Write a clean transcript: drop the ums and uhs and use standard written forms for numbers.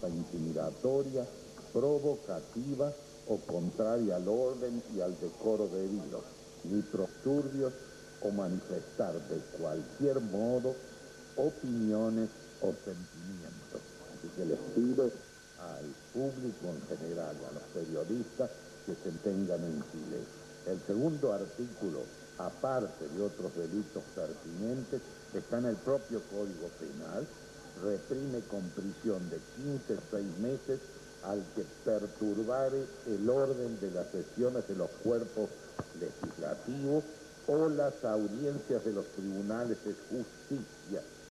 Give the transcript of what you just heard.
amenaza intimidatoria, provocativa o contraria al orden y al decoro debido, ni disturbios o manifestar de cualquier modo opiniones o sentimientos. Así que les pido al público en general, a los periodistas, que se tengan en silencio. El segundo artículo, aparte de otros delitos pertinentes, está en el propio Código Penal, reprime con prisión de 15 a 6 meses al que perturbare el orden de las sesiones de los cuerpos legislativos o las audiencias de los tribunales de justicia